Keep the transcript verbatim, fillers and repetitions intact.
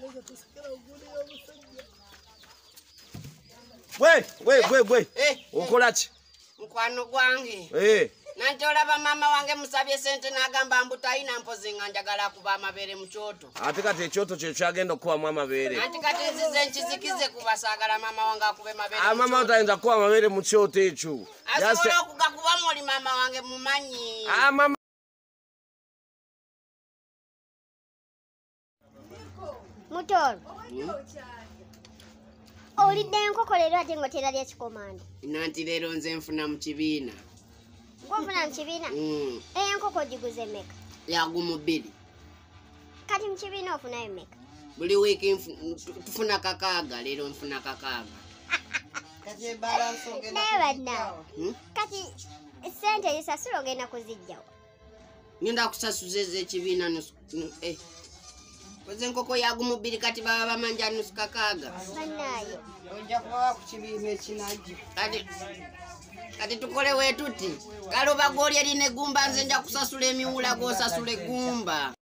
We, we, we, we. Okola ki? Mukwano gwange. Eh. Nanti olaba mama wange musabye sente n'agamba mbu talina mpozi nga njagala kuba amabere mu kyoto. Ate kati ekyoto kye kyagenda okubamu amabere. Nanti kati nzize nkizikize kuba saagala mama wange akube mabere. Ah, mama tayinza kuba amabere mu kyoto ekyo. Asobola okugakubamu oli mama wange mumanyi. Ah, mama. Mutoro. Olidde enkoko leero ate ng'otera lya kikomando. Nanti leero nze nfuna mu kibiina. Ng'ofuna mu kibiina? Mm. Enkoko ogiguze mmeka? Yagumu bbiri. Kati mu kibiina ofunayo mmeka? Buli wiiki tufuna kakaaga, leero nfuna kakaaga. Naye bannaawe, kati ssente ezisasula ogenda kuziggyawo? Ngenda kusasuza ez'ekibiina eh. Koze enkoko yagumu bbiri kati baba bamanja nusu kakaaga. Bannaaye. Ojja kuba ku kibiina ekinajjo. Kati kati tukole wetuti. Kale oba gw'oli erina eggumba nze nja kusasula emiwula gw'osasula eggumba.